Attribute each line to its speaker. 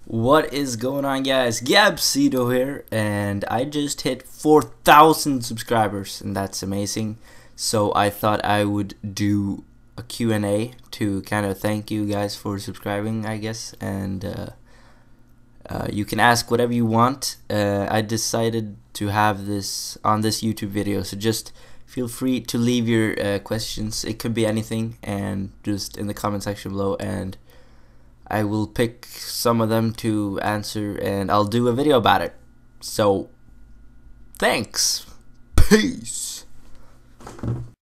Speaker 1: What is going on, guys? Gabzito here, and I just hit 4,000 subscribers, and that's amazing. So I thought I would do a Q&A to kind of thank you guys for subscribing, I guess, and you can ask whatever you want. I decided to have this on this YouTube video, so just feel free to leave your questions. It could be anything, and just in the comment section below, and I will pick some of them to answer, and I'll do a video about it. So, thanks. Peace.